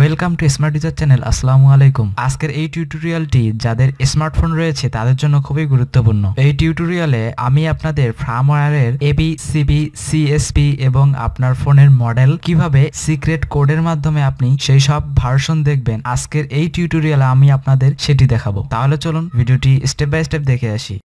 Welcome to smart teacher channel. আসসালামু আলাইকুম। আজকের এই টিউটোরিয়ালটি যাদের স্মার্টফোন রয়েছে তাদের জন্য খুবই গুরুত্বপূর্ণ। এই টিউটোরিয়ালে আমি আপনাদের ফার্মওয়্যারের এবিসিবি সিএসপি এবং আপনার ফোনের মডেল কিভাবে সিক্রেট কোডের মাধ্যমে আপনি সেই সব ভার্সন দেখবেন, আজকের এই টিউটোরিয়ালে আমি আপনাদের সেটি দেখাবো। তাহলে চলুন ভিডিওটি স্টেপ বাই স্টেপ দেখে আসি।